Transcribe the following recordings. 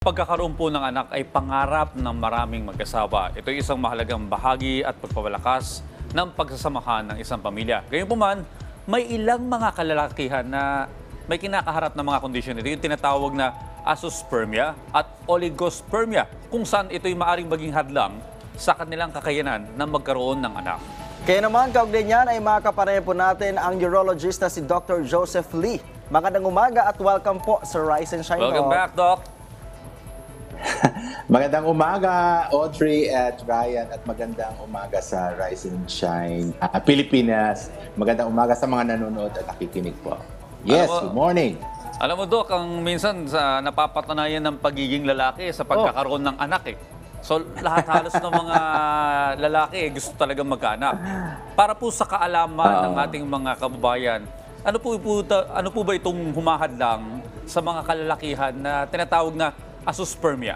pagkakaroon po ng anak ay pangarap ng maraming mag-asawa. Ito ay isang mahalagang bahagi at pagpapalakas ng pagsasamahan ng isang pamilya. Gayunpaman, may ilang mga kalalakihan na may kinakaharap na mga kondisyon. Ito yung tinatawag na azoospermia at oligospermia, kung saan ito'y maaring maging hadlang sa kanilang kakayanan na magkaroon ng anak. Kaya naman, kaugnay niyan ay makakapanayam po natin ang urologist na si Dr. Joseph Lee. Magandang umaga at welcome po sa Rise and Shine. Welcome back, Doc. Magandang umaga, Audrey at Ryan, at magandang umaga sa Rise and Shine Pilipinas. Magandang umaga sa mga nanonood at nakikinig po. Yes, good morning. Alam mo, Doc, ang minsan napapatunayan ng pagiging lalaki sa pagkakaroon ng anak eh. So lahat halos ng mga lalaki gusto talagang magkaanak. Para po sa kaalaman ng ating mga kababayan, ano po ba itong humahadlang sa mga kalalakihan na tinatawag na azoospermia?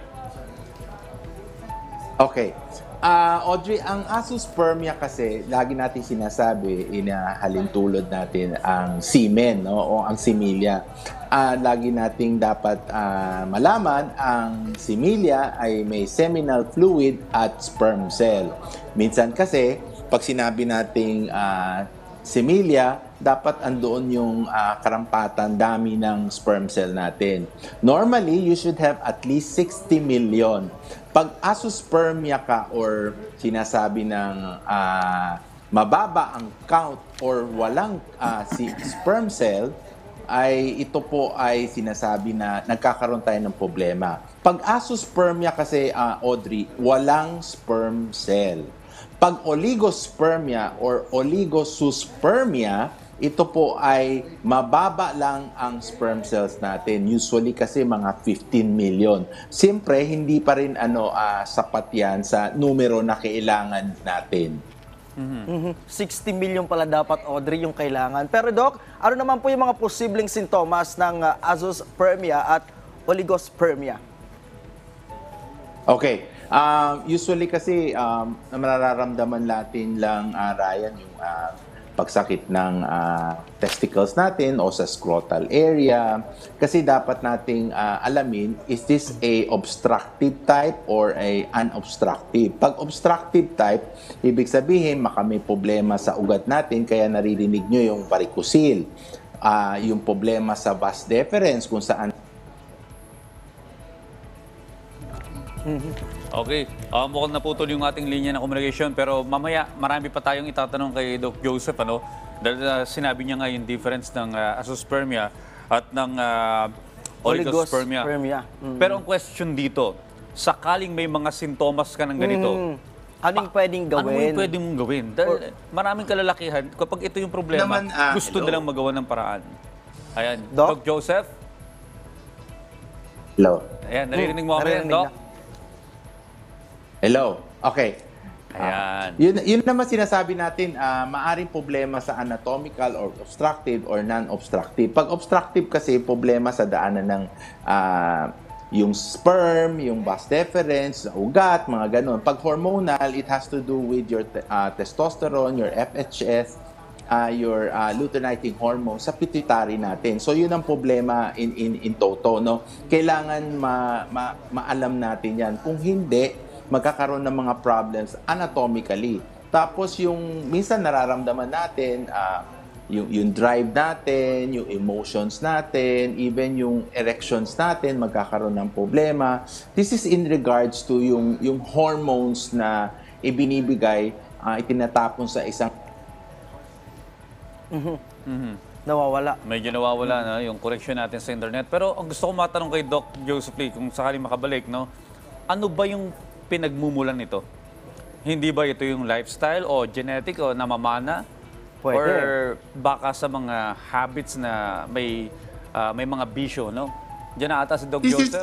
Okay. Audrey, ang azoospermia kasi, lagi natin sinasabi, inahalintulad natin ang semen, no? O ang similya. Lagi nating dapat malaman, ang similya ay may seminal fluid at sperm cell. Minsan kasi, pag sinabi nating similya, dapat andoon yung karampatan, dami ng sperm cell natin. Normally, you should have at least 60 million. Pag azoospermia ka or sinasabi ng mababa ang count or walang sperm cell, ay ito po ay sinasabi na nagkakaroon tayo ng problema. Pag azoospermia kasi, Audrey, walang sperm cell. Pag oligospermia or oligosuspermia, ito po ay mababa lang ang sperm cells natin. Usually kasi mga 15 million. Siyempre, hindi pa rin sapat yan sa numero na kailangan natin. 60 million pala dapat, Audrey, yung kailangan. Pero Doc, ano naman po yung mga posibleng sintomas ng azoospermia at oligospermia? Okay. Usually kasi mararamdaman natin lang, Ryan, yung pagsakit ng testicles natin o sa scrotal area. Kasi dapat nating alamin, is this a obstructive type or a unobstructive? Pag obstructive type, ibig sabihin may problema sa ugat natin, kaya naririnig nyo yung varicocele. Yung problema sa vas deferens, kung saan Okay. Mukhang naputol yung ating linya ng communication, pero mamaya marami pa tayong itatanong kay Doc Joseph. Dahil sinabi niya nga yung difference ng azoospermia at ng oligospermia. Pero ang question dito, sakaling may mga sintomas ka ng ganito, anong pwedeng gawin? Ano yung pwede mong gawin? Dahil maraming kalalakihan, kapag ito yung problema, gusto nilang magawa ng paraan. Ayan. Doc Joseph? Hello. Ayan, naririnig mo kami, Doc? Hello. Okay. Ayan. Yun naman sinasabi natin, maaring problema sa anatomical or obstructive or non-obstructive. Pag obstructive kasi, problema sa daanan ng yung sperm, yung vas deferens, ugat, mga ganun. Pag hormonal, it has to do with your testosterone, your FHS, your luteinizing hormone sa pituitary natin. So yun ang problema in toto, no? Kailangan maalam natin yan. Kung hindi, magkakaroon ng mga problems anatomically. Tapos yung minsan nararamdaman natin, yung drive natin, yung emotions natin, even yung erections natin, magkakaroon ng problema. This is in regards to yung hormones na ibinibigay, itinatapon sa isang nawawala. Medyo nawawala na yung correction natin sa internet. Pero ang gusto ko matanong kay Doc Joseph Lee, kung sakaling makabalik, no? Ano ba yung pinagmumulan nito? Hindi ba ito yung lifestyle o genetic o namamana? Pwede. Or baka sa mga habits na may mga bisyo, no? Diyan na ata si Doc Joseph.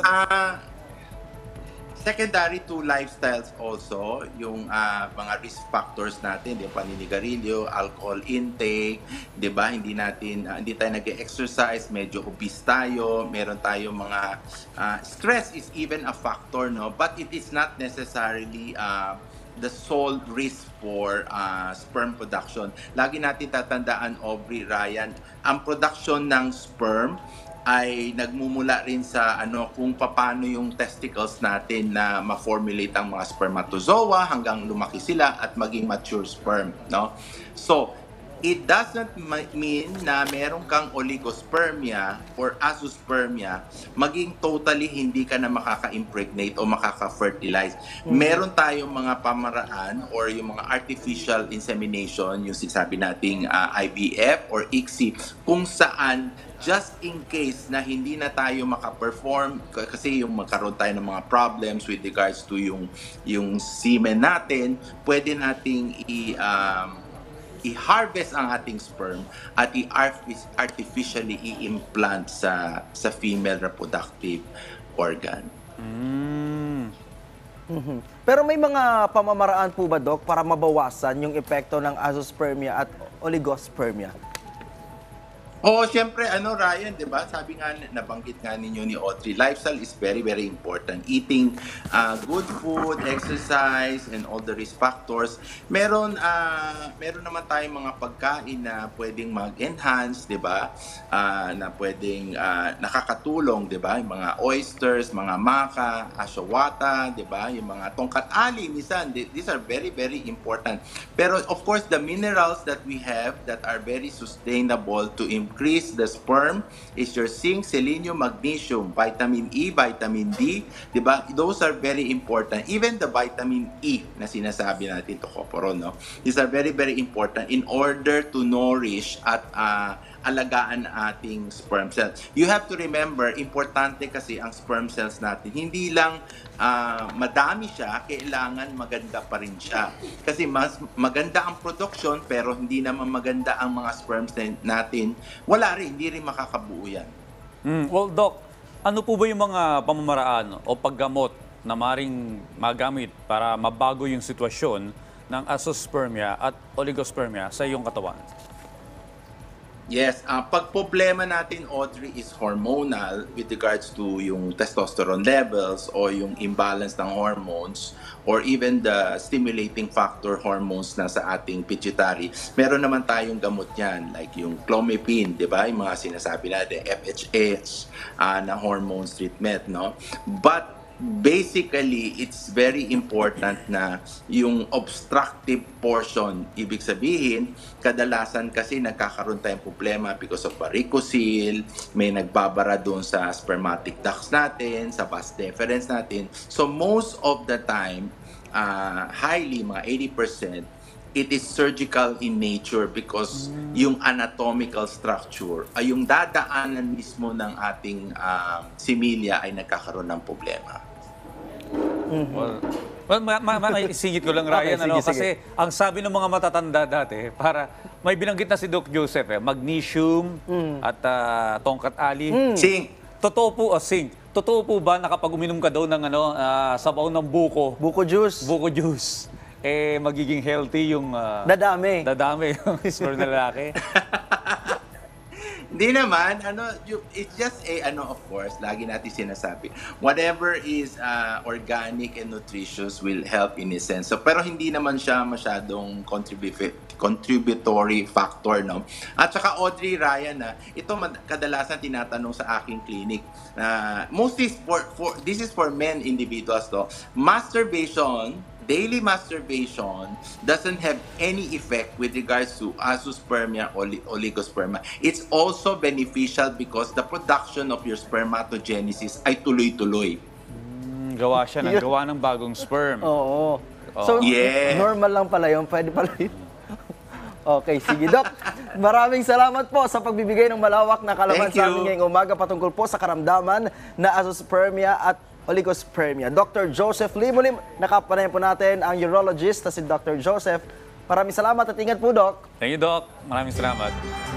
This is secondary to lifestyles also, yung mga risk factors natin, yung paninigarilyo, alcohol intake, 'di ba? Hindi tayo nag-exercise, medyo obese tayo, meron tayo mga stress is even a factor, no? But it is not necessarily the sole risk for sperm production. Lagi natin tatandaan, Aubrey, Ryan, ang production ng sperm ay nagmumula rin sa kung paano yung testicles natin na ma-formulate ang mga spermatozoa hanggang lumaki sila at maging mature sperm, no? So, it doesn't mean na meron kang oligospermia or azoospermia, maging totally hindi ka na makaka-impregnate o makaka-fertilize. Meron tayong mga pamaraan or yung mga artificial insemination, yung sinasabi nating IVF or ICSI, kung saan just in case na hindi na tayo makaperform kasi yung magkaroon tayo ng mga problems with regards to yung semen natin, pwede nating i-harvest ang ating sperm at artificially i-implant sa female reproductive organ. Pero may mga pamamaraan po ba, Doc, para mabawasan yung epekto ng azoospermia at oligospermia? Siyempre, Ryan, di ba? Sabi nga, nabanggit nga ninyo ni Audrey, lifestyle is very, very important. Eating good food, exercise, and all the risk factors. Meron naman tayong mga pagkain na pwedeng mag-enhance, di ba? Na pwedeng nakakatulong, di ba? Yung mga oysters, mga maka, asyawata, di ba? Yung mga tongkat ali, minsan, these are very, very important. Pero, of course, the minerals that we have that are very sustainable to increase the sperm is your zinc, selenium, magnesium, vitamin E, vitamin D, di ba? Those are very important. Even the vitamin E na sinasabi natin, tocopherol, no? These are very, very important in order to nourish at alagaan ating sperm cells. You have to remember, importante kasi ang sperm cells natin. Hindi lang madami siya, kailangan maganda pa rin siya. Kasi mas maganda ang production, pero hindi naman maganda ang mga sperms natin, wala rin, hindi rin makakabuo yan. Well, Doc, ano po ba yung mga pamamaraan o paggamot na maring magamit para mabago yung sitwasyon ng azoospermia at oligospermia sa iyong katawan? Yes, pag problema natin, Audrey, is hormonal with regards to yung testosterone levels o yung imbalance ng hormones or even the stimulating factor hormones na sa ating pituitary. Meron naman tayong gamot yan, like yung clomipene, di ba? Yung mga sinasabi natin, FHH na hormones treatment, no? But basically, it's very important na yung obstructive portion, ibig sabihin, kadalasan kasi nagkakaroon tayong problema because of varicocele, may nagbabara doon sa spermatic ducts natin, sa vas deferens natin. So most of the time, highly, mga 80%, it is surgical in nature because yung anatomical structure ay yung dadaanan mismo ng ating similya ay nagkakaroon ng problema. Well, isingit ko lang, Ryan, Okay, sige, kasi ang sabi ng mga matatanda dati, para may binanggit na si Doc Joseph, magnesium at tongkat ali. Zinc. Totoo po, zinc. Totoo po ba na kapag uminom ka daw ng sabaw ng buko juice, magiging healthy yung Dadami. yung sperm na lalaki? Hindi naman, it's just of course, lagi natin sinasabi, whatever is organic and nutritious will help in a sense. So, pero hindi naman siya masyadong contributory factor, no? At saka Audrey, Ryan, ito kadalasan tinatanong sa aking clinic. Mostly this is for men individuals, to. Daily masturbation doesn't have any effect with regards to azoospermia or oligospermia. It's also beneficial because the production of your spermatogenesis ay tuloy-tuloy. Gawa siya ng gawa ng bagong sperm. Oo. So, Yeah. normal lang pala yun. Pwede pala yun. Okay, sige, Doc. Maraming salamat po sa pagbibigay ng malawak na kalaman Thank sa you. amin ngayong umaga patungkol po sa karamdaman na azoospermia at oligospermia. Dr. Joseph Limulim, nakapanayan po natin ang urologist na si Dr. Joseph. Maraming salamat at ingat po, Doc. Thank you, Doc. Maraming salamat.